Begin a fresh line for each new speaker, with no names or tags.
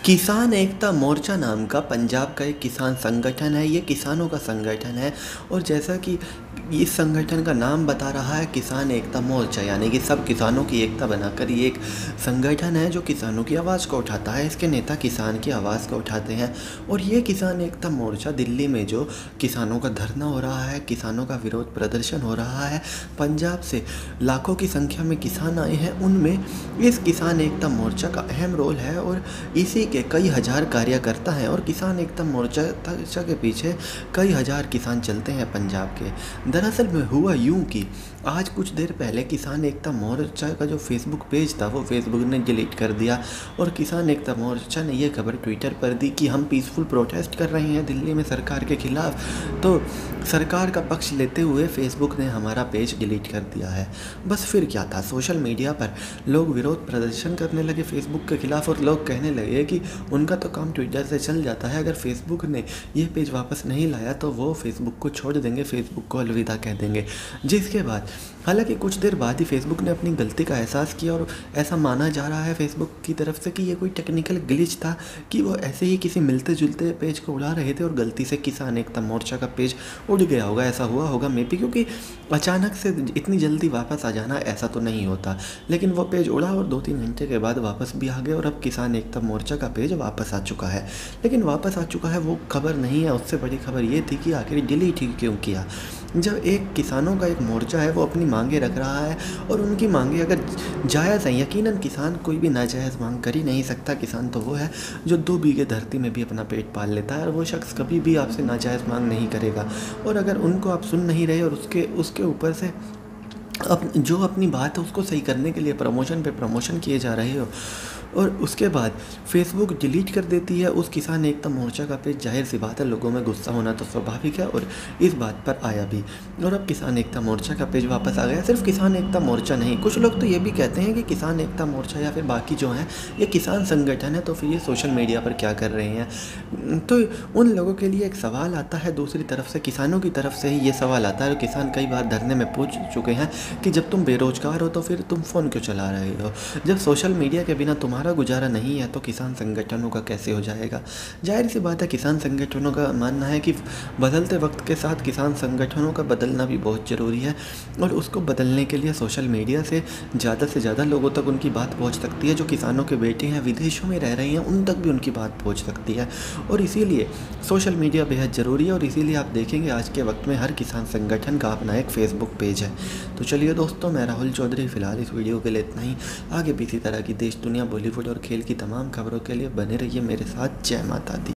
किसान एकता मोर्चा नाम का पंजाब का एक किसान संगठन है। ये किसानों का संगठन है और जैसा कि इस संगठन का नाम बता रहा है किसान एकता मोर्चा, यानी कि सब किसानों की एकता बनाकर ये एक संगठन है जो किसानों की आवाज़ को उठाता है। इसके नेता किसान की आवाज़ को उठाते हैं और ये किसान एकता मोर्चा दिल्ली में जो किसानों का धरना हो रहा है, किसानों का विरोध प्रदर्शन हो रहा है, पंजाब से लाखों की संख्या में किसान आए हैं, उनमें इस किसान एकता मोर्चा का अहम रोल है और इसी के कई हज़ार कार्यकर्ता हैं और किसान एकता मोर्चा के पीछे कई हज़ार किसान चलते हैं पंजाब के। दरअसल में हुआ यूं कि आज कुछ देर पहले किसान एकता मोर्चा का जो फेसबुक पेज था वो फेसबुक ने डिलीट कर दिया और किसान एकता मोर्चा ने ये खबर ट्विटर पर दी कि हम पीसफुल प्रोटेस्ट कर रहे हैं दिल्ली में सरकार के खिलाफ। तो सरकार का पक्ष लेते हुए फेसबुक ने हमारा पेज डिलीट कर दिया है। बस फिर क्या था, सोशल मीडिया पर लोग विरोध प्रदर्शन करने लगे फेसबुक के खिलाफ और लोग कहने लगे कि उनका तो काम ट्विटर से चल जाता है, अगर फेसबुक ने ये पेज वापस नहीं लाया तो वो फेसबुक को छोड़ देंगे, फेसबुक को अलविदा कह देंगे। जिसके बाद हालांकि कुछ देर बाद ही फेसबुक ने अपनी गलती का एहसास किया और ऐसा माना जा रहा है फेसबुक की तरफ से कि ये कोई टेक्निकल ग्लिच था कि वो ऐसे ही किसी मिलते जुलते पेज को उड़ा रहे थे और गलती से किसान एकता मोर्चा का पेज उड़ गया होगा। ऐसा हुआ होगा मे बी, क्योंकि अचानक से इतनी जल्दी वापस आ जाना ऐसा तो नहीं होता। लेकिन वो पेज उड़ा और 2-3 घंटे के बाद वापस भी आ गए और अब किसान एकता मोर्चा का पेज वापस आ चुका है। लेकिन वापस आ चुका है वो खबर नहीं है, उससे बड़ी खबर ये थी कि आखिर डिलीट ही क्यों किया। जब एक किसानों का एक मोर्चा है वो अपनी मांगे रख रहा है और उनकी मांगे अगर जायज़ हैं, यकीनन किसान कोई भी नाजायज़ मांग कर ही नहीं सकता। किसान तो वो है जो 2 बीघे धरती में भी अपना पेट पाल लेता है और वो शख्स कभी भी आपसे नाजायज़ मांग नहीं करेगा। और अगर उनको आप सुन नहीं रहे और उसके ऊपर से जो अपनी बात है उसको सही करने के लिए प्रमोशन पे प्रमोशन किए जा रहे हो और उसके बाद फेसबुक डिलीट कर देती है उस किसान एकता मोर्चा का पेज, जाहिर सी बात है लोगों में गुस्सा होना तो स्वाभाविक है और इस बात पर आया भी। और अब किसान एकता मोर्चा का पेज वापस आ गया। सिर्फ किसान एकता मोर्चा नहीं, कुछ लोग तो ये भी कहते हैं कि किसान एकता मोर्चा या फिर बाकी जो हैं ये किसान संगठन है, तो फिर ये सोशल मीडिया पर क्या कर रहे हैं। तो उन लोगों के लिए एक सवाल आता है, दूसरी तरफ से किसानों की तरफ से ही ये सवाल आता है और किसान कई बार धरने में पूछ चुके हैं कि जब तुम बेरोजगार हो तो फिर तुम फ़ोन क्यों चला रहे हो, जब सोशल मीडिया के बिना तुम्हारा गुजारा नहीं है तो किसान संगठनों का कैसे हो जाएगा। जाहिर सी बात है किसान संगठनों का मानना है कि बदलते वक्त के साथ किसान संगठनों का बदलना भी बहुत ज़रूरी है और उसको बदलने के लिए सोशल मीडिया से ज़्यादा लोगों तक उनकी बात पहुंच सकती है। जो किसानों के बेटे हैं विदेशों में रह रहे हैं उन तक भी उनकी बात पहुँच सकती है और इसीलिए सोशल मीडिया बेहद ज़रूरी है और इसीलिए आप देखेंगे आज के वक्त में हर किसान संगठन का अपना एक फेसबुक पेज है। तो चलिए दोस्तों, मैं राहुल चौधरी, फ़िलहाल इस वीडियो के लिए इतना ही। आगे भी इसी तरह की देश दुनिया बॉलीवुड और खेल की तमाम खबरों के लिए बने रहिए मेरे साथ। जय माता दी।